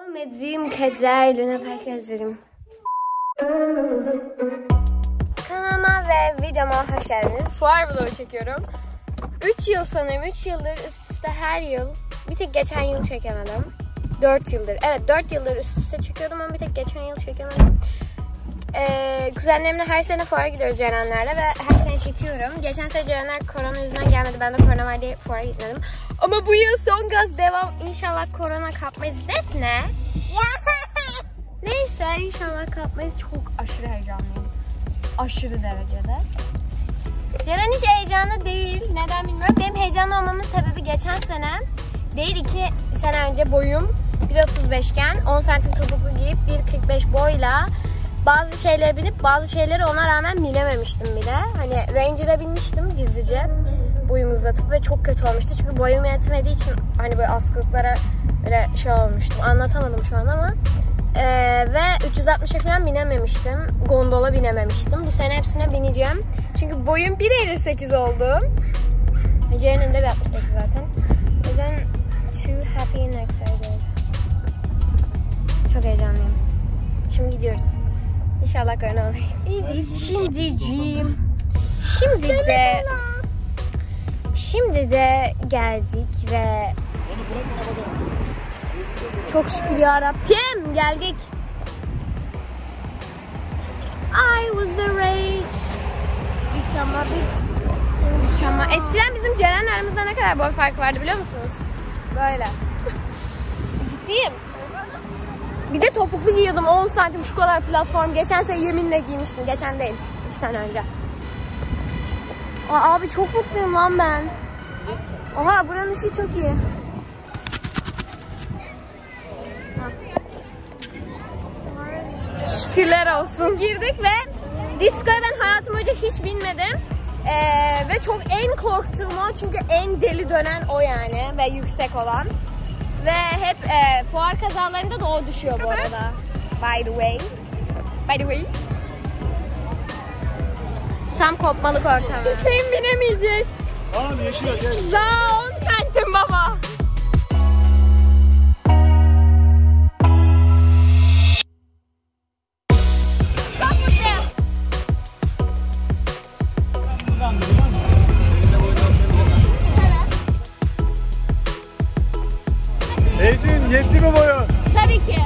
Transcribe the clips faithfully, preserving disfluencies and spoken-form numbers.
Olmadığım kadar Luna Park'a hazırım. Kanalıma ve videoma hoş geldiniz. Fuar vlogu çekiyorum. üç yıl sanırım, üç yıldır üst üste her yıl. Bir tek geçen yıl çekemedim. dört yıldır, evet dört yıldır üst üste çekiyordum ama bir tek geçen yıl çekemedim. Ee, kuzenlerimle her sene fuara gidiyoruz Cerenlerle ve her sene çekiyorum. Geçen sene Cerenler korona yüzünden gelmedi. Ben de korona var diye fuara gitmedim. Ama bu yıl son gaz devam. İnşallah korona kapmayız. Defne. Neyse inşallah kapmayız. Çok aşırı heyecanlıyım. Aşırı derecede. Ceren hiç heyecanlı değil. Neden bilmiyorum. Benim heyecanlı olmamın sebebi geçen sene değil, iki sene önce boyum bir otuz beş iken on santim topuklu giyip bir kırk beş boyla bazı şeylere binip bazı şeyleri ona rağmen binememiştim bile. Hani Ranger'a binmiştim gizlice boyumu uzatıp ve çok kötü olmuştu. Çünkü boyum yetmediği için hani böyle askılıklara böyle şey olmuştum. Anlatamadım şu an ama. Ee, ve üç yüz altmışa falan binememiştim. Gondola binememiştim. Bu sene hepsine bineceğim. Çünkü boyum bir elli sekiz oldu. Ceren'in de bir altmış sekiz zaten. O yüzden too happy and excited. Çok heyecanlıyım. Şimdi gidiyoruz. İnşallah korona olmayız. Evet, şimdiciğim. Şimdi de Şimdi de geldik ve çok şükür yarabbim geldik. I was the rage. Bir çama bir, bir çama. Eskiden bizim Ceren aramızda ne kadar boy farkı vardı biliyor musunuz? Böyle. Ciddiyim. Bir de topuklu giyiyordum on santim şu kadar platform. Geçen sene yeminle giymiştim. Geçen değil. iki sene önce. Aa, abi çok mutluyum lan ben. Oha buranın ışığı çok iyi. Şükürler olsun. Girdik ve diskoya ben hayatım boyunca hiç binmedim. Ee, ve çok en korktuğum o. Çünkü en deli dönen o yani. Ve yüksek olan. Ve hep e, fuar kazalarında da o düşüyor bu arada. By the way. By the way. Tam kopmalık ortamı. Hüseyin binemeyecek. Abi yaşıyor gel. Daha on santim baba. Çok mutluyum. Ecin yetti mi boyun? Tabii ki.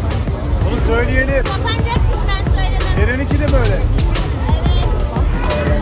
Söyleyelim. Kapanacakmış ben söyledim. Ceren'inki de böyle. Evet.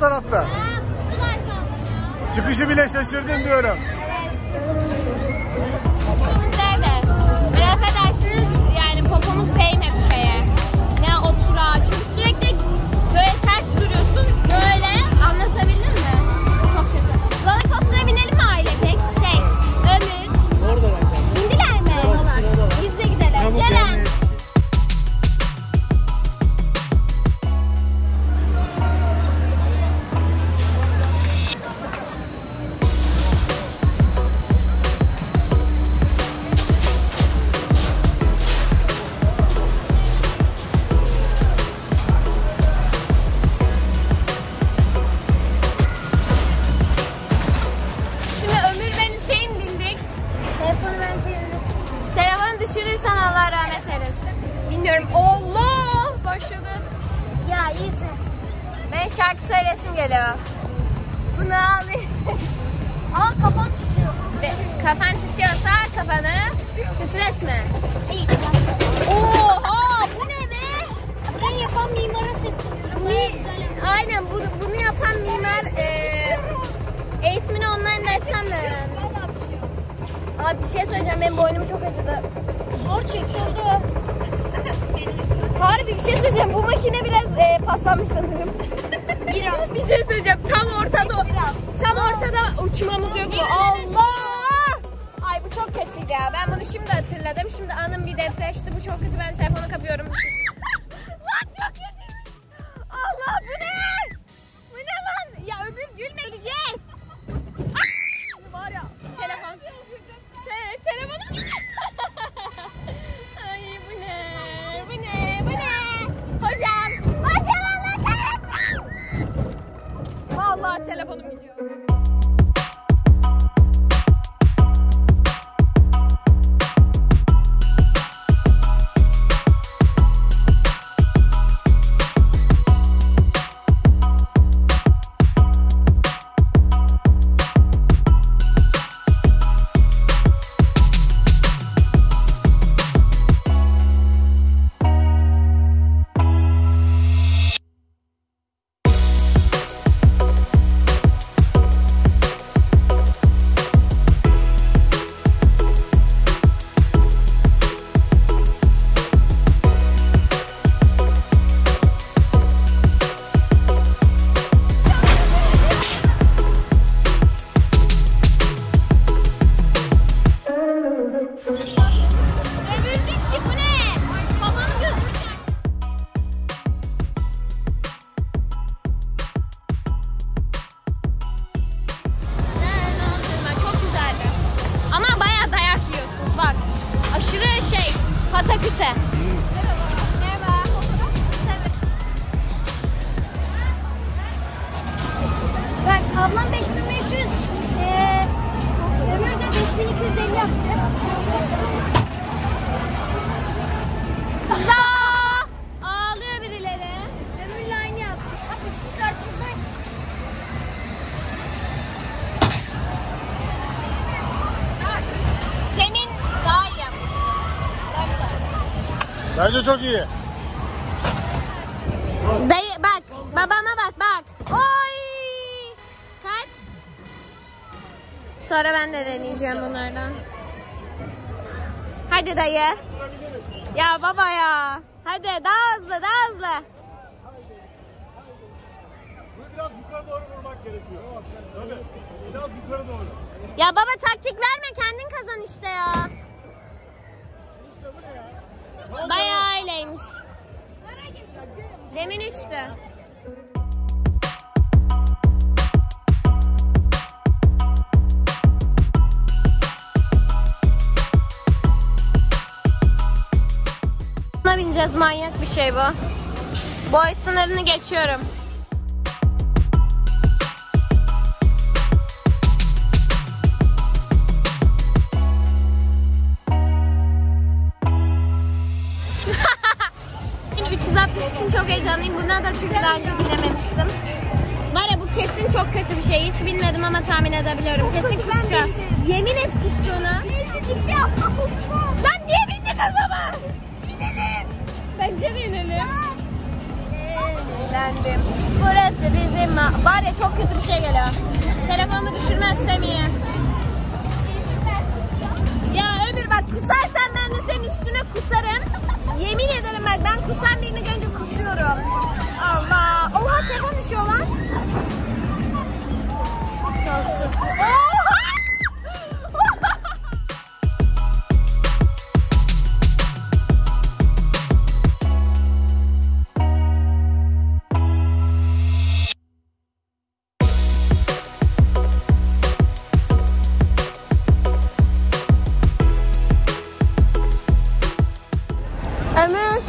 tarafta. Ha, pusular sandım. Çıkışı bile şaşırdın diyorum. Güzel de. Ve affedersiniz yani popomuz değmedi şeye. Ne oturağa. Çünkü sürekli böyle ters duruyorsun. Böyle anlatabildim mi? Çok kötü. Roller coaster'a binelim mi ailecek? Şey, Ömür. Orada bence. İndiler mi? Biz de gidelim. Ceren. Düşürürsen Allah rahmet eylesin. Bilmiyorum. Allah! Başladı. Ya iyisin. Ben şarkı söylesim geliyor. Bunu alayım. Aa kafam titriyor. Be, kafan titriyorsa kafanı titretme. İyi klasın. Oha! Bu ne be? Burayı yapan mimara sesleniyorum. Mi Aynen bu, bunu yapan mimar e, eğitimini online dersten de öğrendi. Abi bir şey söyleyeceğim. Benim boynum çok acıdı. Zor çekildi. Harbi bir şey söyleyeceğim. Bu makine biraz e, paslanmış sanırım. Biraz. Bir şey söyleyeceğim. Tam ortada. Biraz. Tam ortada uçmamız yok. Allah! Ay bu çok kötüydü ya. Ben bunu şimdi hatırladım. Şimdi anım bir depreşti. Bu çok kötü. Ben telefonu kapıyorum. Lan çok kötü. Allah bu ne? Bu ne lan? Ya öbür gülme öleceğiz. Var ya. Telefon. Te telefonu. Ay bu ne? Bu ne? Bu ne? Hocam. Hocam Allah kahretsin. Vallahi telefonum gidiyor. Aşırı şey, pataküte. Merhaba. Bak ablam beş bin beş yüz, ee, Ömür de beş bin iki yüz elli yaptı. Kızlar! Ağlıyor birileri. Ömür'le aynı yaptı. Bak bizim kartımızda. Senin daha iyi yapmış. Bence çok iyi. Dayı bak, babama bak bak. Oy! Kaç? Sonra ben de deneyeceğim bunlardan. Hadi dayı. Ya baba ya. Hadi daha hızlı, daha hızlı. Bu biraz yukarı doğru vurmak gerekiyor. Tabii. Biraz yukarı doğru. Ya baba taktik verme, kendin kazan işte ya. İşte bu ne ya? Bayağı öyleymiş. Demin üçtü. Buna bineceğiz, manyak bir şey bu. Boy sınırını geçiyorum. üç yüz altmış için çok heyecanlıyım. Buna da çünkü daha önce bilememiştim. Var ya bu kesin çok kötü bir şey. Hiç bilmedim ama tahmin edebiliyorum. Kesin kusacağız. Yemin et kustuğuna. Lan niye bindik o zaman? İnelim. Bence de inelim. Ee, eğlendim. Burası bizim... Var ya çok kötü bir şey geliyor. Telefonumu düşürmezsem iyi. Ya Ömür bak kusarsan ben de senin üstüne kusarım. Yemin ederim bak ben kusan birini görünce kusuyorum. Allah. Oha telefon düşüyor lan. Oha. Ömür.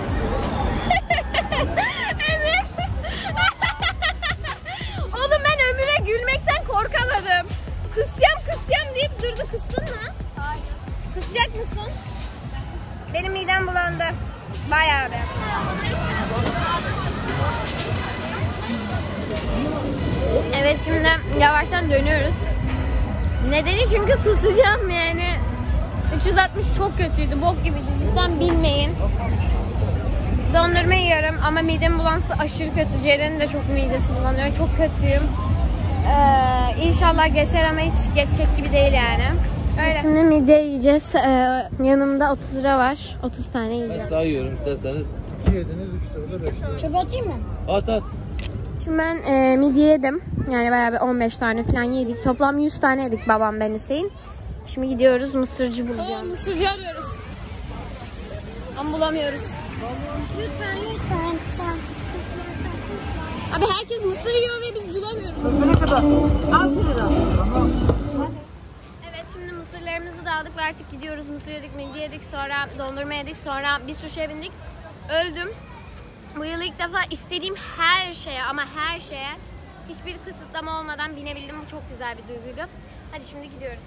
Ömür. Oğlum ben Ömür'e gülmekten korkamadım. Kısacağım kısacağım deyip durdu. Kıstın mı? Hayır. Kısacak mısın? Benim midem bulandı. Bayağı bir. Evet şimdi yavaştan dönüyoruz. Nedeni çünkü kusacağım yani. üç yüz altmış çok kötüydü, bok gibiydi. Cidden bilmeyin. Dondurma yiyorum ama midem bulansı aşırı kötü. Ceren'in de çok midesi bulanıyor. Çok kötüyüm. Ee, inşallah geçer ama hiç geçecek gibi değil yani. Öyle. Şimdi midye yiyeceğiz. Ee, yanımda otuz lira var. otuz tane yiyeceğim. Ben sayıyorum isterseniz. iki yediniz, üç lira, beş lira. Çöpe atayım mı? At at. Şimdi ben e, midye yedim. Yani bayağı bir on beş tane falan yedik. Toplam yüz tane yedik babam, ben, Hüseyin. Şimdi gidiyoruz, mısırcı bulacağım. Mısırcı arıyoruz. Ama bulamıyoruz. Lütfen lütfen. Sen. Abi herkes mısır yiyor ve biz bulamıyoruz. Ne kadar? altı lira. Evet şimdi mısırlarımızı da aldık ve artık gidiyoruz. Mısır yedik, midye yedik, sonra dondurma yedik, sonra bir suşiye bindik. Öldüm. Bu yıl ilk defa istediğim her şeye ama her şeye hiçbir kısıtlama olmadan binebildim. Bu çok güzel bir duyguydu. Hadi şimdi gidiyoruz.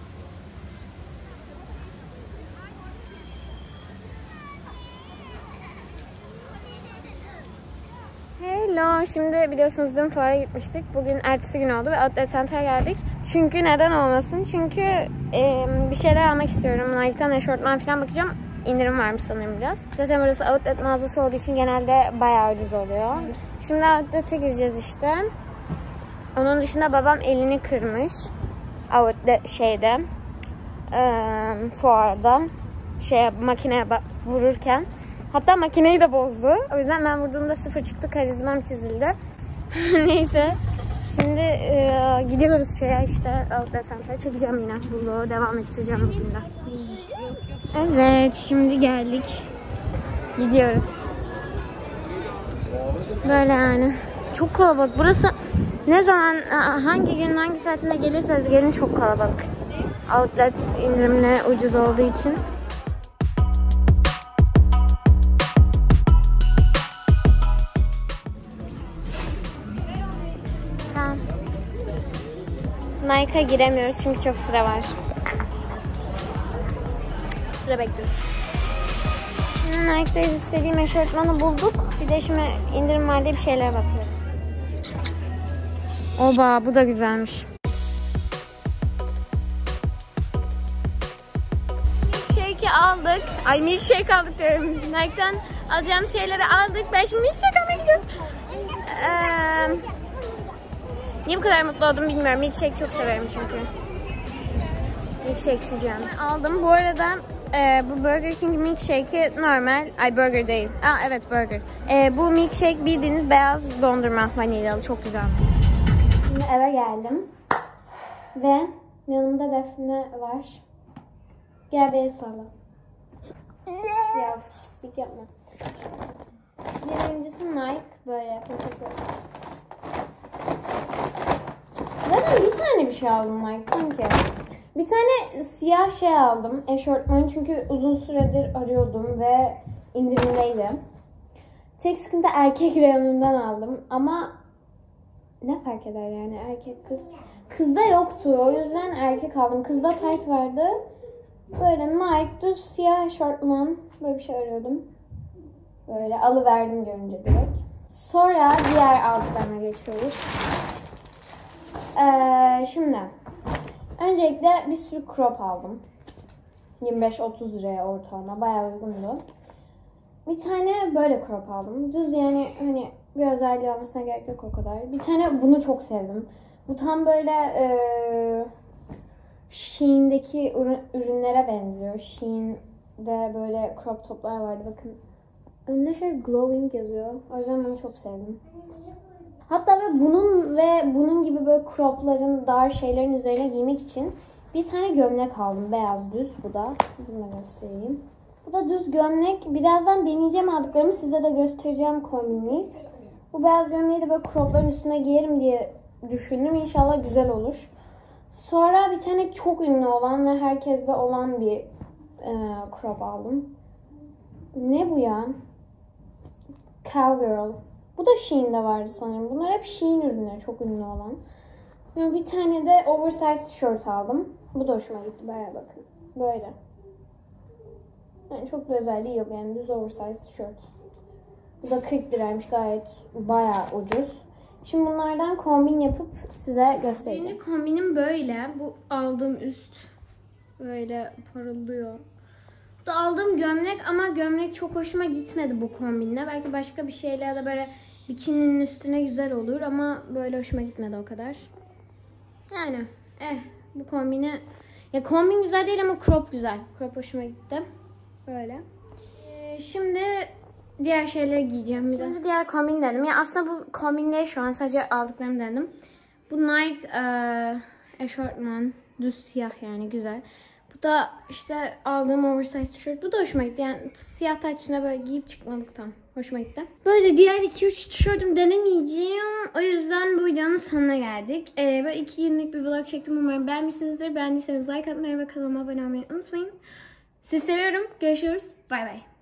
Hello. Şimdi biliyorsunuz dün fuara gitmiştik. Bugün ertesi gün oldu ve Outlet Center'a geldik. Çünkü neden olmasın? Çünkü e, bir şeyler almak istiyorum. Nike'tan eşortman falan bakacağım. İndirim varmış sanırım biraz. Zaten burası Outlet mağazası olduğu için genelde bayağı ucuz oluyor. Şimdi Outlet'e gireceğiz işte. Onun dışında babam elini kırmış. Outlet şeyde. E, fuarda. Şey makineye vururken. Hatta makineyi de bozdu. O yüzden ben vurduğumda sıfır çıktı. Karizmam çizildi. Neyse. Şimdi e, gidiyoruz şeye işte Outlet Center'a. Çekeceğim yine. Vlogu devam ettireceğim bugün de. Evet. Şimdi geldik. Gidiyoruz. Böyle yani. Çok kalabalık. Burası ne zaman, hangi gün, hangi saatinde gelirseniz gelin çok kalabalık. Outlet indirimli ucuz olduğu için. Nike'a giremiyoruz çünkü çok sıra var. Sıra bekliyoruz. Şimdi Nike'dayız, istediğim eşortmanı bulduk. Bir de şimdi indirim var diye bir şeyler bakıyorum. Oba, bu da güzelmiş. Milkshake'i aldık. Ay milkshake aldık diyorum. Nike'dan alacağım şeyleri aldık. Ben şimdi milkshake almaya gidiyorum. Eee... Niye bu kadar mutlu oldum bilmiyorum. Milkshake çok severim çünkü. Milkshake içeceğim. Aldım. Bu arada e, bu Burger King milkshake'i normal. Ay burger değil. Aa evet burger. E, bu milkshake bildiğiniz beyaz dondurma vanilyalı. Çok güzel. Şimdi eve geldim. Ve yanımda Defne var. Gel bir el salla. Ya pislik yapma. Birincisi Nike. Böyle peçete. Zaten bir tane bir şey aldım Nike sanki. Bir tane siyah şey aldım. Eşortman çünkü uzun süredir arıyordum ve indirimdeydi. Tek sıkıntı erkek reyonundan aldım. Ama ne fark eder yani erkek kız. Kızda yoktu. O yüzden erkek aldım. Kızda tight vardı. Böyle Nike düz siyah eşortman. Böyle bir şey arıyordum. Böyle alıverdim görünce direkt. Sonra diğer aldıklarına geçiyoruz. Ee, şimdi öncelikle bir sürü crop aldım. yirmi beş otuz liraya ortalama. Bayağı uygundu. Bir tane böyle crop aldım. Düz yani hani bir özelliği olmasına gerek yok o kadar. Bir tane bunu çok sevdim. Bu tam böyle e, Shein'deki ürünlere benziyor. Shein'de böyle crop toplar vardı bakın. Önünde şey glowing yazıyor. O yüzden bunu çok sevdim. Hatta ve bunun ve bunun gibi böyle cropların, dar şeylerin üzerine giymek için bir tane gömlek aldım. Beyaz düz bu da. Bunu da göstereyim. Bu da düz gömlek. Birazdan deneyeceğim aldıklarımı size de göstereceğim kombinleyip. Bu beyaz gömleği de böyle cropların üstüne giyerim diye düşündüm. İnşallah güzel olur. Sonra bir tane çok ünlü olan ve herkeste olan bir e, crop aldım. Ne bu ya? Cowgirl. Bu da Shein'de vardı sanırım. Bunlar hep Shein ürünleri, çok ünlü olan. Bir tane de oversize tişört aldım. Bu da hoşuma gitti. Bayağı bakın. Böyle. Yani çok bir özelliği yok yani, düz oversize tişört. Bu da kırk liraymış, gayet bayağı ucuz. Şimdi bunlardan kombin yapıp size göstereceğim. Birinci kombinim böyle. Bu aldığım üst böyle parıldıyor. Bu da aldığım gömlek ama gömlek çok hoşuma gitmedi bu kombinle. Belki başka bir şeyle ya da böyle bikininin üstüne güzel olur ama böyle hoşuma gitmedi o kadar. Yani eh bu kombini, ya kombin güzel değil ama crop güzel. Crop hoşuma gitti. Böyle. Ee, şimdi diğer şeyleri giyeceğim bir de. Şimdi diğer kombin dedim. Ya aslında bu kombinleri şu an sadece aldıklarımı dedim. Bu Nike e, eşortman. Düz siyah yani güzel. Bu da işte aldığım oversize tişört. Bu da hoşuma gitti. Yani siyah tayt üstüne böyle giyip çıkmalık tam. Hoşuma gitti. Böyle diğer iki üç tişörtümü denemeyeceğim. O yüzden bu videonun sonuna geldik. Ee, böyle iki günlük bir vlog çektim. Umarım beğenmişsinizdir. Beğendiyseniz like atmayı ve kanalıma abone olmayı unutmayın. Sizi seviyorum. Görüşürüz. Bay bay.